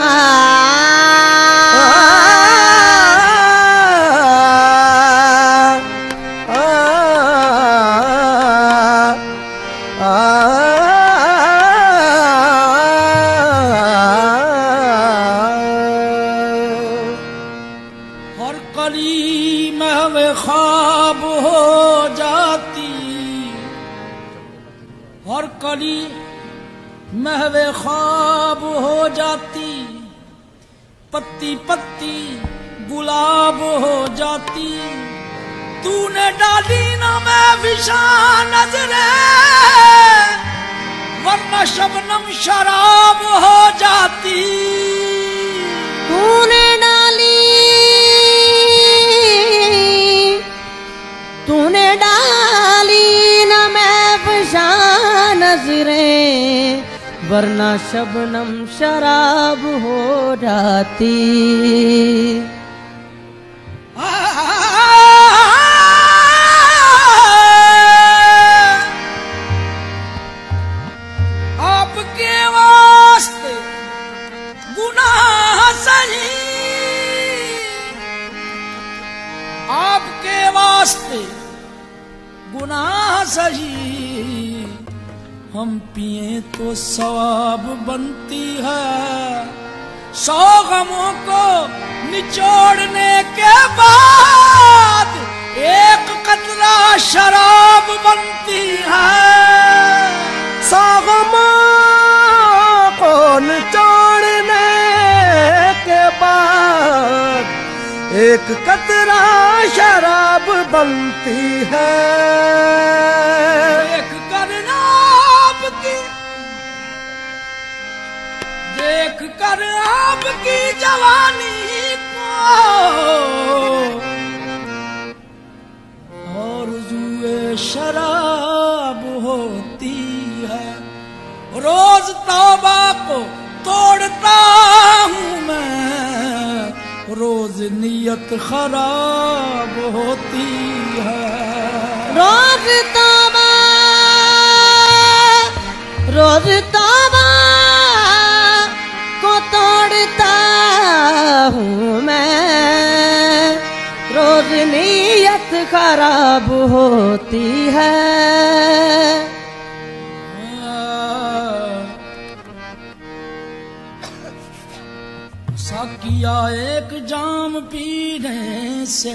हर कली महवे ख्वाब हो जाती, पत्ती पत्ती गुलाब हो जाती। तूने डाली ना मैं विशान नजरे, वरना शबनम शराब हो जाती। तूने डाली ना मैं विशान नजरे, वरना शबनम शराब हो जाती। आपके वास्ते गुनाह सही, आपके वास्ते गुनाह सही। हम पिए तो सवाब बनती है, 100 गमों को निचोड़ने के बाद एक कतरा शराब बनती है। 100 गमों को निचोड़ने के बाद एक कतरा शराब बनती है। देख कर आपकी जवानी को आरज़ूए शराब होती है। रोज तौबा को तोड़ता हूँ मैं, रोज नियत खराब होती है। रोज तौबा को तोड़ता हूँ मैं, रोज नीयत खराब होती है। साकिया एक जाम पीने से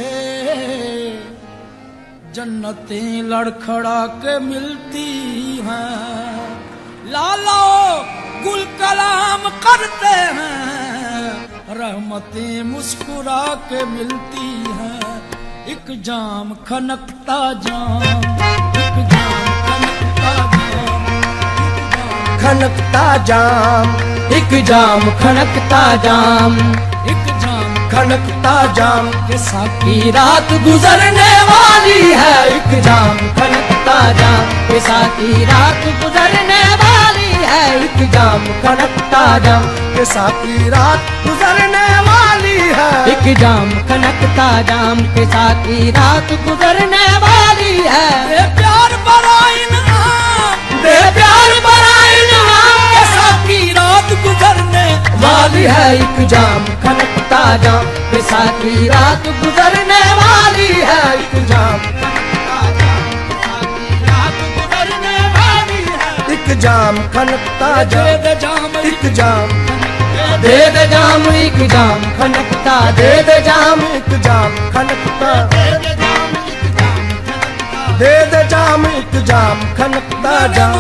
जन्नतें लड़खड़ा के मिलती हैं। लालो गुल कलाम करते हैं, रहमतें मुस्कुरा के मिलती हैं। एक जाम खनकता जाम, एक जाम खनकता जाम, खनकता जाम, एक जाम खनकता जाम, एक जाम खनकता जाम। के साकी रात गुजरने वाली है। एक जाम खनकता जाम, के साकी रात गुजरने वाली है। एक जाम खनकता जाम, के साकी रात गुजरने वाली है। एक जाम खनकता जाम, के साकी रात गुजरने वाली है। दे प्यार बड़ा इनाम, दे प्यार बड़ा इनाम, के साकी रात गुजरने वाली है। एक जाम खनकता जाम, के साकी रात गुजरने वाली है। एक जाम खनकता जाम, के साकी रात गुजरने वाली है। एक जाम खनकता जाम, दे जाम एक जाम दे दे जाम, एक जाम खनकता, दे दे जाम, एक जाम खनकता, दे दे जाम, एक जाम खनकता। दे दे जाम, एक जाम खनकता जाम।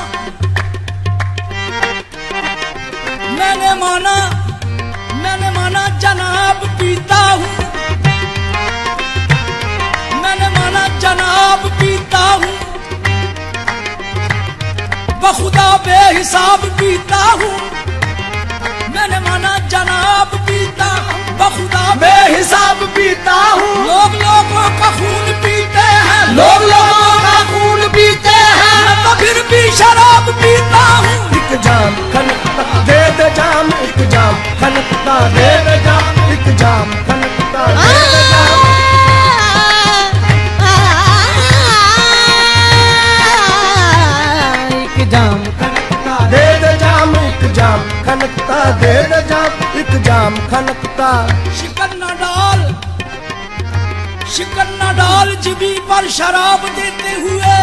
मैंने माना जनाब पीता हूँ, मैंने माना जनाब पीता हूँ, बखुदा बेहिसाब पीता हूँ। मैंने माना जनाब पीता हूँ, बखुदा बेहिसाब पीता हूँ। लोग लोगों का खून पीते हैं, लोग लोगों का खून पीते हैं, मैं तो फिर भी शराब पीता हूँ। एक जाम खनकता, दे दे जाम, एक जाम खनकता, दे दे जाम, एक जाम खनकता, दे दे जाम। एक जाम खनकता, दे दे जाम, एक जाम खनकता, दे दे जाम एक जाम खनकता। शिकन न डाल जिबी पर शराब देते हुए,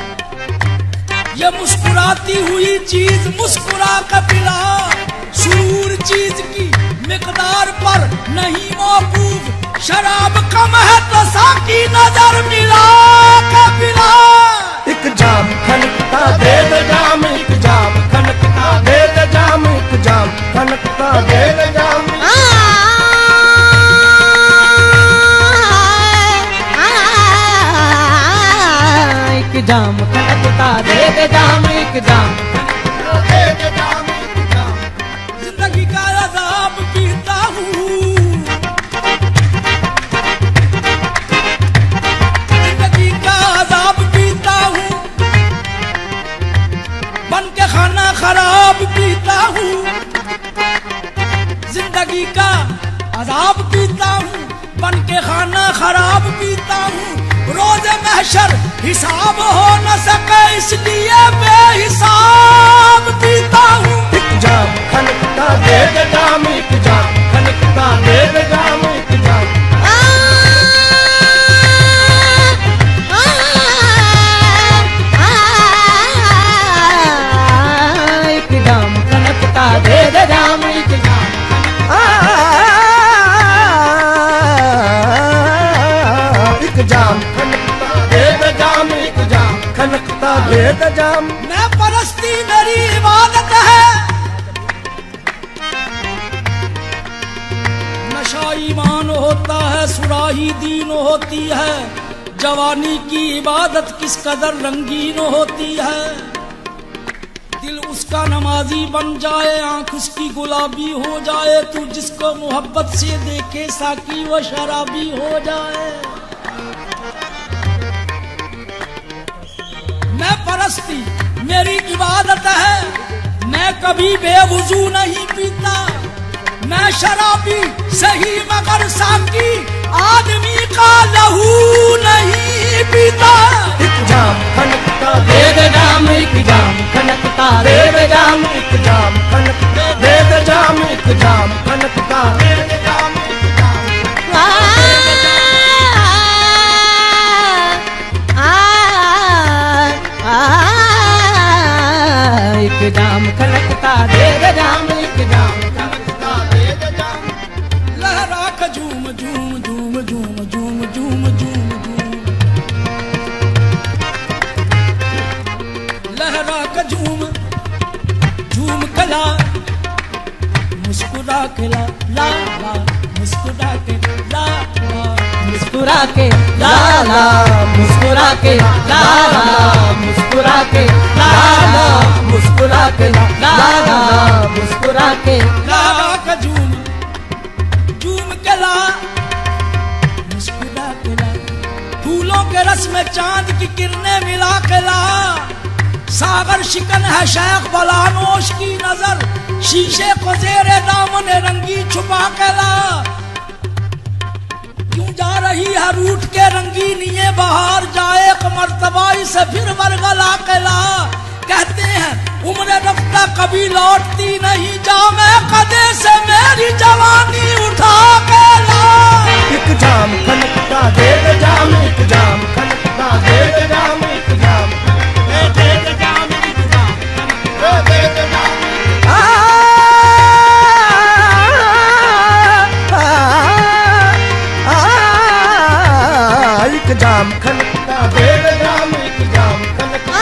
ये मुस्कुराती हुई चीज मुस्कुरा कर पिला। सुरूर चीज की मिकदार पर नहीं मौकूफ, शराब कम है तो साकी नजर मिला के पिला। एक जाम खनकता दे दे जाम एक जाम खनकता दे दे जाम एक जाम खनकता दे दे जाम। एक जाम खनकता दे दे जाम एक जाम दे दे जाम एक जाम। जिंदगी का अज़ाब पीता हूँ, जिंदगी का अज़ाब पीता हूँ, बन के खाना खराब पीता हूँ। जिंदगी का अज़ाब पीता हूँ, बन के खाना खराब पीता हूँ। रोज महशर हिसाब हो न सके इसलिए बेहिसाब पीता हूँ। एक जाम खनकता दे दे जाम एक जाम खनकता दे दे जाम एक जाम। एक जाम खनकता दे दे जाम एक जाम। एक जाम खनकता दे दे जाम एक जाम खनकता दे दे जाम। मैं परस्ती मेरी इबादत है, नशा ईमान होता है, सुराही दीन होती है। जवानी की इबादत किस कदर रंगीन होती है। दिल उसका नमाजी बन जाए, आंख उसकी गुलाबी हो जाए। तू जिसको मोहब्बत से देखे साकी वो शराबी हो जाए। मैं परस्ती मेरी इबादत है, मैं कभी बेवुजू नहीं पीता। मैं शराबी सही मगर साकी आदमी का लहू नहीं पीता। एक जाम खनकता दे दे जाम एक जाम खनकता दे दे जाम एक जाम खनकता दे दे जाम एक जाम खनकता दे दे जाम एक जाम। एक जाम खनकता दे दे जाम एक जाम खनकता दे दे जाम। लहरा का झूम झूम झूम झूम झूम झूम झूम झूम, लहरा का झूम झूम कला मुस्कुरा के ला ला ला, मुस्कुरा के ला ला, मुस्कुरा के ला ला मुस्कुरा के ला ला मुस्कुरा के ला ला मुस्कुरा के ला ला मुस्कुरा के। लहरा का झूम झूम के ला मुस्कुरा के ला, फूलों के रस में चांद की किरणें मिला के ला। सागर शिकन है शेख बलानोश की नजर, शीशे को जेरे दामन रंगी छुपा के ला। क्यों जा रही है रूठ के रंगीनिये बहार, जाए एक मर्तबा इसे फिर बरगला के ला। कहते हैं उम्र रफ्ता कभी लौटती नहीं, जा मैं कदे से मेरी जवानी उठा के ला। एक जाम खनकता दे दे जाम एक जाम खनकता दे दे जाम एक जाम दे दे जाम एक जाम दे दे जाम। एक जाम खनकता दे दे जाम एक जाम खनकता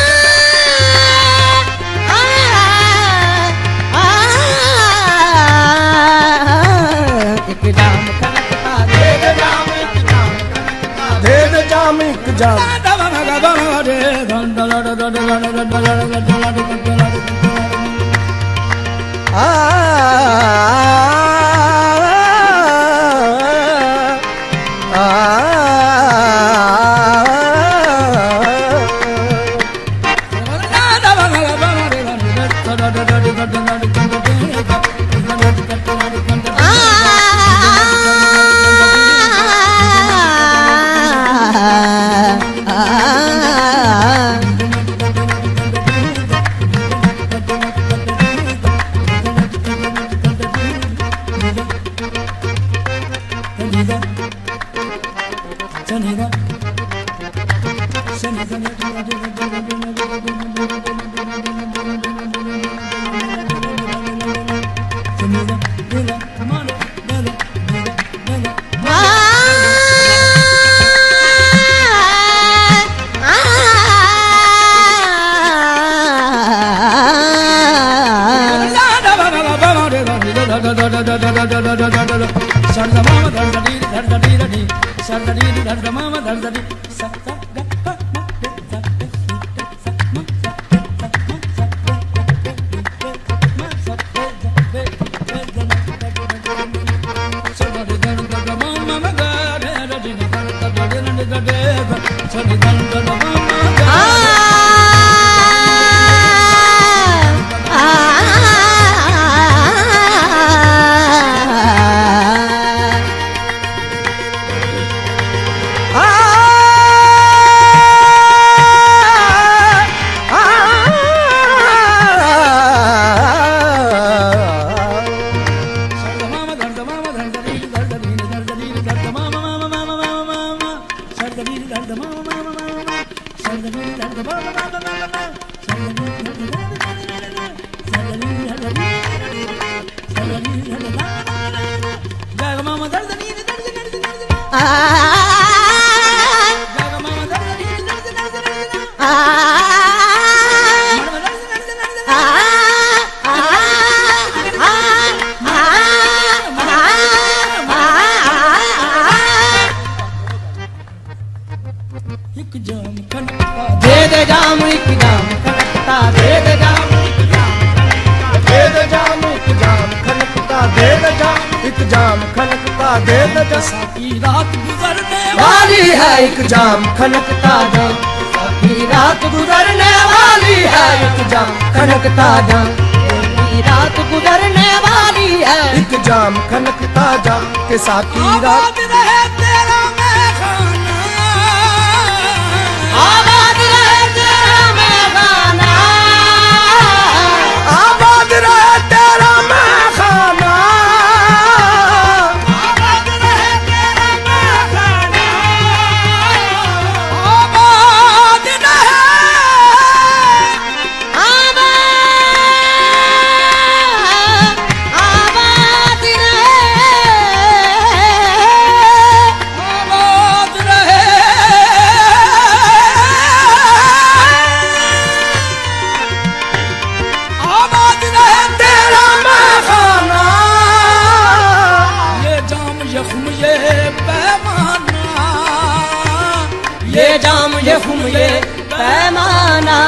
एक जाम खनकता दे दे जाम एक जाम दे दे जाम एक जाम। एक जाम खनकता जाम की रात गुजरने वाली है, एक जाम खनकता जाम की रात गुजरने वाली है, एक जाम खनकता जाम के साकी रात रहे तेरा मैखाना, आबाद रहे तेरा मैखाना, आबाद रहे तेरा मैखाना, आबाद रहे तेरा मैखाना, आबाद रहे, आबाद रहे, आबाद रहे, आबाद रहे तेरा मैखाना, ये जाम यख्म ये पैमाना, ये जाम ये खुम ये पैमाना,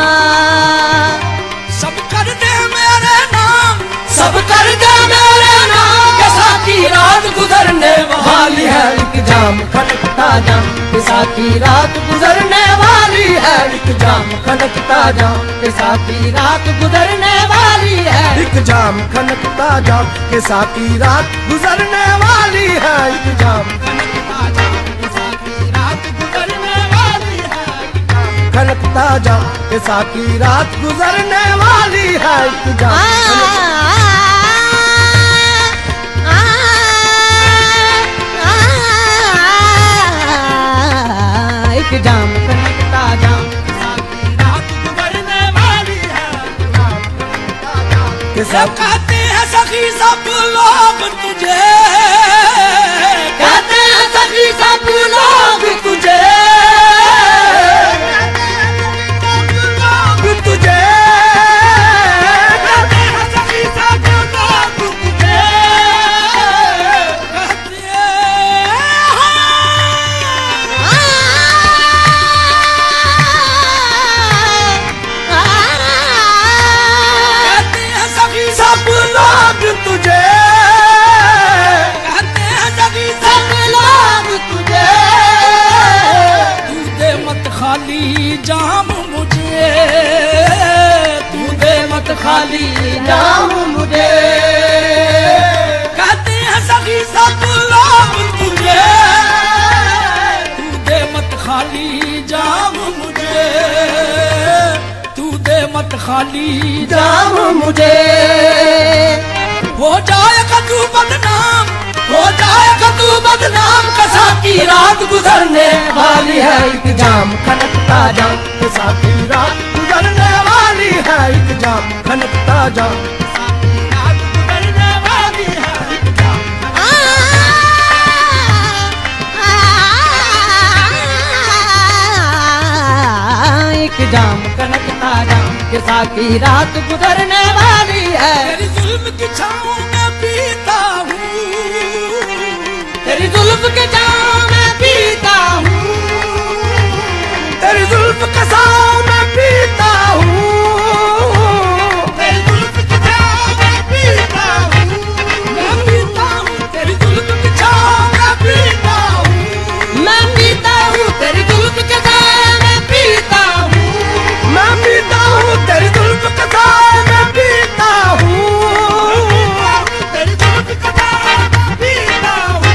सब कर दे मेरे नाम, सब कर दे मेरे नाम के साथी रात गुजरने वाली है, एक जाम खनकता जाम के साथी रात गुजरने वाली है, एक जाम खनकता जाम के साथी रात गुजरने वाली है, एक जाम खनकता जाम के साकी रात गुजरने वाली है, एक जाम खनकता जाम के साकी रात गुजरने वाली है, एक जाम एक जाम खनकता जाम के सब साकी कहते हैं सखी सब लोग तुझे, कहते हैं सभी सब लोग तुझे, तुझे कहते हैं सखी सब लोग तुझे, कहते हैं सखी सब लोग तुझे कहते हैं सखी सब लोग तुझे, तू दे मत खाली जाम मुझे, तू दे मत खाली जाम मुझे, कहते हैं सखी सब लोग तुझे, तू दे मत खाली जाम मुझे, तू दे मत खाली जाम मुझे, हो जाएगा तू बदनाम, हो जाएगा तू बदनाम कसा की रात गुजरने वाली है, एक जाम खनकता जाम के साकी रात गुजरने वाली है, एक जाम खनकता जाम रात गुजरने वाली है, किसा की रात गुजरने वाली है। तेरी जुल्म की छाँव में पीता हूँ, तेरी जुल्फ के छाँव में पीता हूँ, तेरी जुल्फ के छाँव में पीता हूँ, तेरी जुल्म की छाँव में पीता हूँ, मैं पीता हूँ तेरी जुल्म की छाँव में पीता हूँ, मैं पीता हूँ तेरी जुल्फ के छाँव में पीता हूँ, मैं पीता हूँ तेरी जुल्फ के छाँव में पीता हूँ, तेरी जुल्म की छाँव में पीता हूँ,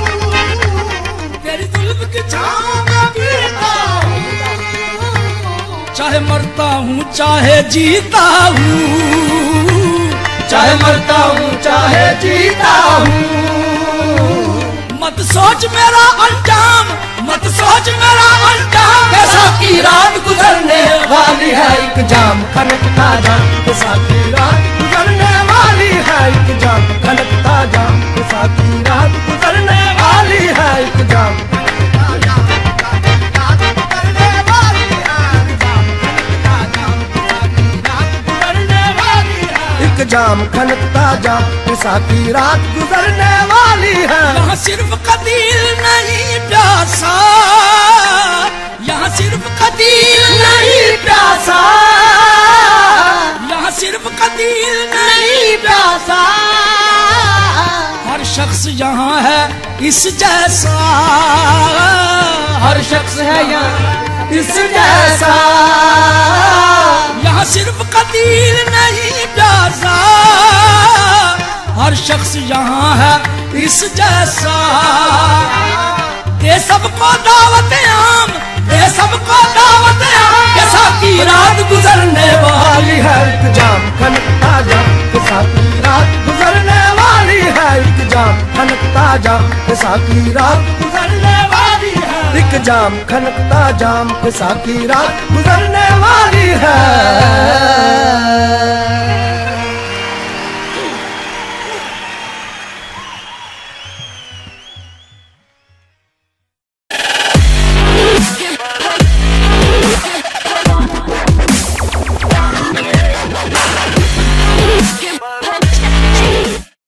तेरी जुल्म की छाँव में पीता हूँ। चाहे मरता हूँ चाहे जीता हूँ, चाहे मरता हूँ चाहे जीता हूँ, मत सोच मेरा अंजाम, मत सोच मेरा अंजाम, कैसा की रात गुजरने वाली है एक जाम खनकता जाम, किसा की रात गुजरने वाली है एक जाम खनकता जाम, किसा की रात गुजरने वाली है एक जाम। एक जाम खनकता जाम, किसा की रात गुजरने वाली है। यहाँ सिर्फ कदीर नहीं प्यासा, यहाँ सिर्फ कदीर नहीं प्यासा, यहाँ सिर्फ कदीर नहीं प्यासा, हर शख्स यहाँ है इस जैसा, हर शख्स है यहाँ इस जैसा, यहाँ सिर्फ कदीर नहीं प्यासा, हर शख्स यहाँ है इस जैसा। दे सबको दावत आम, दे सबको दावत आम, कैसा की रात गुजरने वाली है। एक जाम खनकता जाम, किसा की रात गुजरने वाली है एक जाम खनकता जाम, किसा की रात गुजरने वाली है एक जाम खनकता जाम, किसा की रात गुजरने वाली है।